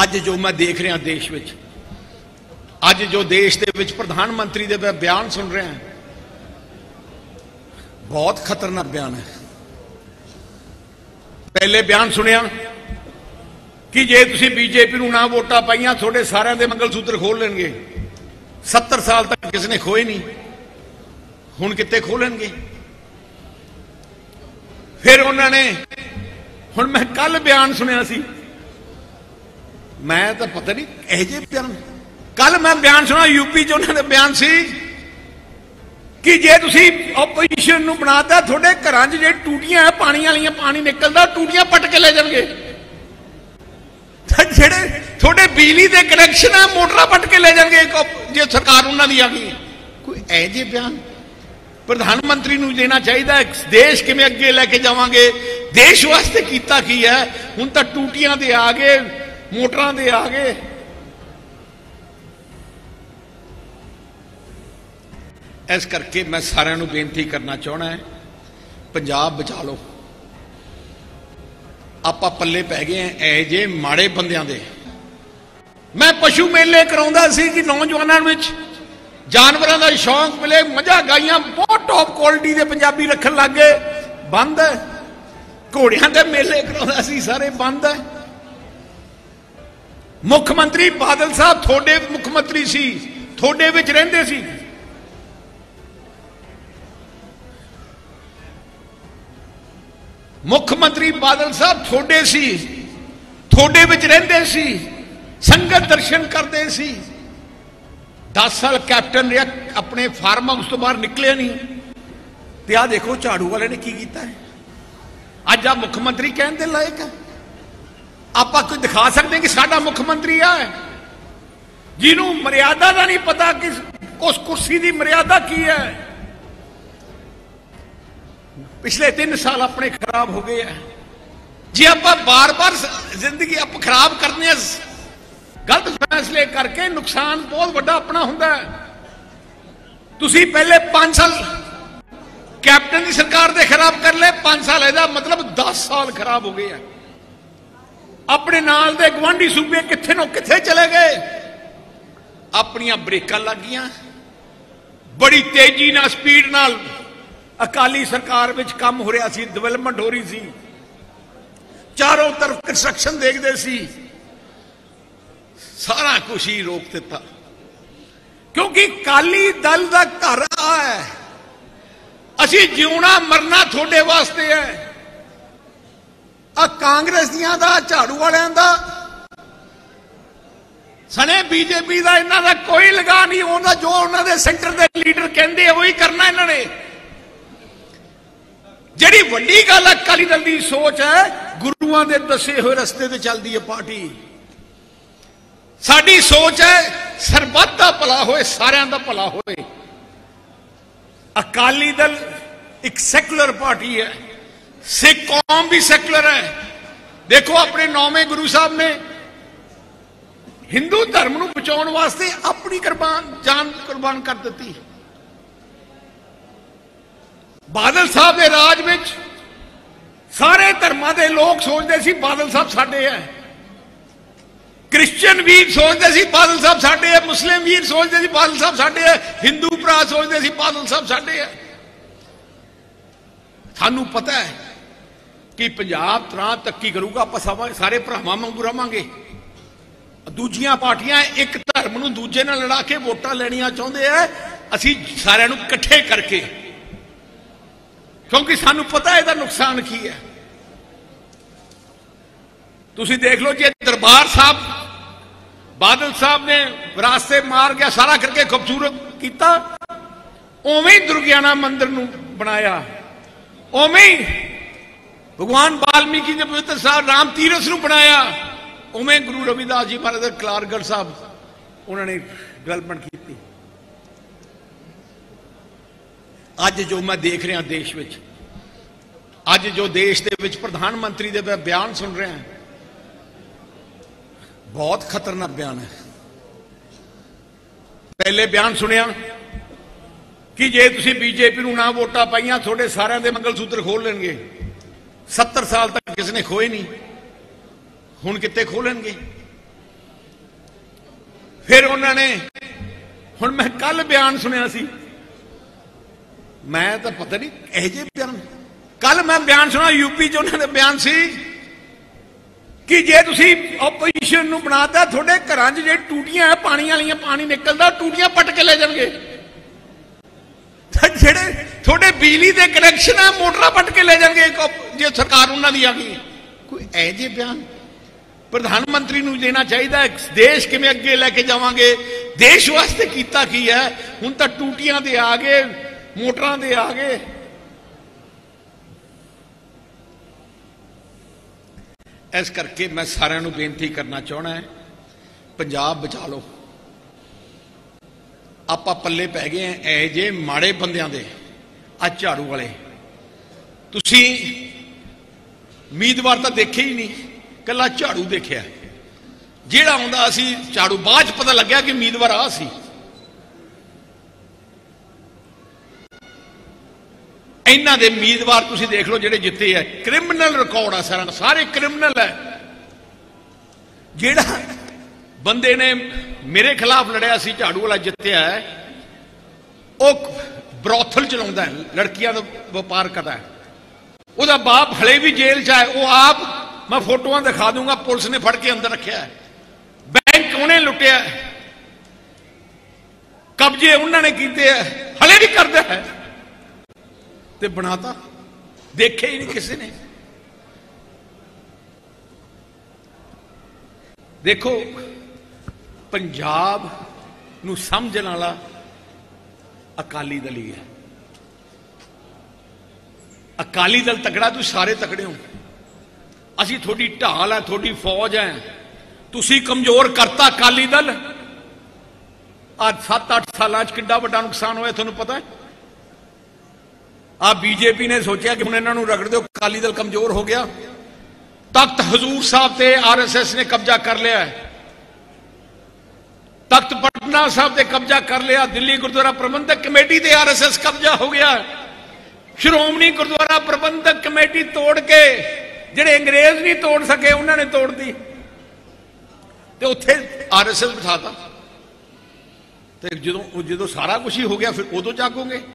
ਅੱਜ जो मैं देख रहा देश विच, ਅੱਜ जो देश दे विच प्रधानमंत्री दे बयान सुन रहे हैं, बहुत खतरनाक बयान है। पहले बयान सुनिया कि जे तुसी बीजेपी नूं ना वोटां पाईयां थोड़े सारिਆਂ ਦੇ मंगल सूत्र खोल लेंगे। 70 साल तक किसी ने खोए नहीं, हुण कित्ते खोलणगे। फिर उन्होंने हुण मैं कल बयान सुनिया सी, मैं तो पता नहीं यह जे बयान, कल मैं बयान सुना यूपी च उन्होंने बयान सी कि जे तुसी ओपोजिशन नूं बनाता थोड़े घरां च जे टूटियां है पानी वालियां, पानी निकलदा टूटियां पट के ले जाणगे, जेड़े थोड़े बिजली के कनैक्शन है मोटर पट के ले जाएंगे जो सरकार उन्होंने दी आ गई। कोई ऐ जे बयान प्रधानमंत्री नूं देना चाहिए। देश किवें अगे लैके जावांगे, देश वास्ते कीता की है, हुण तां टूटियां दे आ गए, मोटरां दे आ गए। इस करके मैं सारिਆਂ नूं बेनती करना चाहना है, पंजाब बचा लो। ਆਪਾਂ पल्ले पै गए हैं ऐ जे माड़े बंदियां दे। मैं पशु मेले कराउंदा सी कि नौजवानों में जानवरों का शौक मिले, मझां गाइयां बहुत टॉप क्वालिटी के पंजाबी रखन लग गए, बंद है। घोड़ियां के मेले कराउंदा सी, सारे बंद है। मुख्यमंत्री बादल साहब थोड़े मुख्यमंत्री सी, थोड़े विच रहिंदे सी। मुख्यमंत्री बादल साहब थोड़े सी, थोड़े विच रहिंदे सी, संगत दर्शन करते सी। 10 साल कैप्टन रहा, अपने फार्म हाउस तो बाहर निकलिया नहीं। तो आ देखो झाड़ू वाले ने की किया है। अज आ मुख्यमंत्री कहने दे लायक है। आप कोई दिखा सकते हैं कि साडा मुख्यमंत्री है जिन्हों मर्यादा का नहीं पता कि उस कुर्सी की मर्यादा की है। पिछले 3 साल अपने खराब हो गए हैं जी। आप बार बार जिंदगी आप खराब करने, गलत फैसले करके नुकसान बहुत बड़ा अपना होंदा है। तुसी पहले 5 साल कैप्टन की सरकार दे खराब कर ले, 5 साल है मतलब 10 साल खराब हो गए हैं। अपने नाल दे गवांढी सूबे किथे नो किथे चले गए। अपनियां ब्रेकां लग गईयां, बड़ी तेजी नाल स्पीड नाल अकाली सरकार में काम हो रहा सी, डिवेलपमेंट हो रही सी, चारों तरफ कंस्ट्रक्शन देखते सी, सारा कुछ ही रोक दिता। क्योंकि अकाली दल का घर है, असी जीवना मरना थोड़े वास्ते है। आ कांग्रेस दियां दा, झाड़ू वालियां दा, सने बीजेपी का इन्हां दा कोई लगा नहीं। उन्होंने जो उन्होंने सेंटर के लीडर कहते वही करना इन्होंने। जिहड़ी वड्डी गल अकाली दल की सोच है, गुरुआं दे दसे हुए रस्ते ते चलदी है पार्टी। साडी सोच है सरबत दा भला होए, सारियां दा भला होए। अकाली दल एक सैकुलर पार्टी है, सिख कौम भी सैकुलर है। देखो अपने 9वें गुरु साहब ने हिंदू धर्म नूं बचाउण वास्ते अपनी जान कुर्बान कर दी। बादल साहब के राज में सारे धर्मां के लोग सोचते सी बादल साहब साडे है। क्रिश्चियन वीर सोचते सी बादल साहब साडे है, मुस्लिम वीर सोचते सी बादल साहब साडे है, हिंदू भरा सोचते सी बादल साहब साडे है। सानू पता है कि पंजाब तरह तरक्की करूगा, आप सारे भरावां वांगू रहांगे। दूजियां पार्टियां एक धर्म नूं दूजे नाल लड़ा के वोटां लैणियां चाहुंदे है, असीं सारिआं नूं इकट्ठे करके, क्योंकि सानू पता है इसका नुकसान की है। तुसी देख लो जी, दरबार साहब बादल साहब ने रास्ते मार गया सारा करके खूबसूरत किया, उवें ही दुर्गियाना मंदिर नूं बनाया, उवें ही भगवान वाल्मीकि ने पवित्र साहब राम तीरथ नूं बनाया, उवें गुरु रविदास जी महाराज कलारगढ़ साहब उन्होंने डेवलपमेंट की। आज जो मैं देख रहा देश विच, आज जो देश दे विच प्रधानमंत्री दे बयान सुन रहे हैं, बहुत खतरनाक बयान है। पहले बयान सुनिया कि जे तुसी बीजेपी नूं ना वोटां पाईयां थोड़े सारिਆਂ दे मंगल सूत्र खोल लेंगे। 70 साल तक किसी ने खोए नहीं, हुण कित्ते खोलणगे। फिर उन्होंने हुण मैं कल बयान सुनिया सी, मैं तो पता नहीं यह जे बयान, कल मैं बयान सुना यूपी च उन्होंने बयान सी कि जे तुसी ओपोजिशन नूं बनाता थोड़े घरां च जे टूटियां पानी वालियां पानी निकलदा टूटियां पट के ले जाणगे, जेड़े थोड़े बिजली के कनैक्शन है मोटर पट के ले जाएंगे जे सरकार उन्होंने आ गई। कोई ऐ जे बयान प्रधानमंत्री नूं देना चाहिए। देश किवें अगे लैके जावांगे, देश वास्ते कीता की है, हुण तां टूटियां दे आ गए, मोटरां दे आ गए। इस करके मैं सारिਆਂ ਨੂੰ बेनती करना चाहना है, पंजाब बचा लो। ਆਪਾਂ पल्ले पै गए हैं ए जे माड़े बंदियां दे, आ झाड़ू वाले तुसी उम्मीदवार तो देखे ही नहीं, कला झाड़ू देखिया, जेड़ा आउंदा असी झाड़ू बाद पता लग्या कि उम्मीदवार आ सी। इन्हां दे उम्मीदवार तुसी देख लो जेड़े जिते है, क्रिमिनल रिकॉर्ड आ सारा, सारे क्रिमिनल है। जेड़ा बंदे ने मेरे खिलाफ लड़िया सी, झाड़ू वाला जितया है, वो ब्रोथल चलाउंदा है, लड़कियां दा व्यापार करता है, उसका बाप हले भी जेल च है, वो आप मैं फोटोआं दिखा दूंगा, पुलिस ने फड़ के अंदर रखा है। बैंक उन्हें लुटिया, कब्जे उन्होंने किए, हले भी करता है, ते बनाता देखे ही नहीं किसी ने। देखो पंजाब नूं समझण वाला अकाली दल ही है। अकाली दल तगड़ा, तुम सारे तगड़े हो, असी थोड़ी ढाल है, थोड़ी फौज है, तुसी कमजोर करता अकाली दल। आज 7-8 साल किड्डा वड्डा नुकसान होया तुहानूं पता है। आ बीजेपी ने सोचा कि हुण इन्हां नूं रगड़ दो, अकाली दल कमजोर हो गया। तख्त हजूर साहब ते RSS ने कब्जा कर लिया है, तख्त पटना साहब ने कब्जा कर लिया, दिल्ली गुरुद्वारा प्रबंधक कमेटी ते RSS कब्जा हो गया। श्रोमणी गुरुद्वारा प्रबंधक कमेटी तोड़ के, जेड़े अंग्रेज नहीं तोड़ सके उन्होंने तोड़ दी, ते उत्थे RSS बिठाता। तो जो सारा कुछ ही हो गया फिर उदों जागोगे।